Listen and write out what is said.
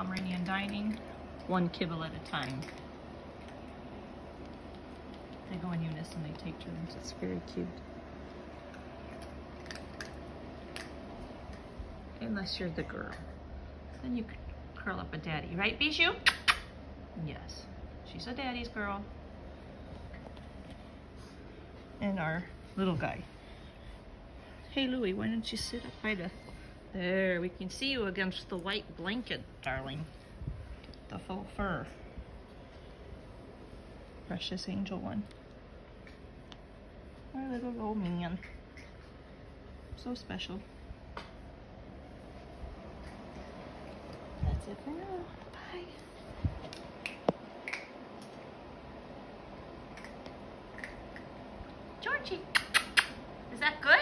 Pomeranian dining, one kibble at a time. They go in unison, they take turns. It's very cute. Unless you're the girl. Then you curl up a daddy, right, Bijou? Yes, she's a daddy's girl. And our little guy. Hey, Louie, why don't you sit up by the... There, we can see you against the white blanket, darling. The faux fur. Precious angel one. Our little old man. So special. That's it for now. Bye. Georgie, is that good?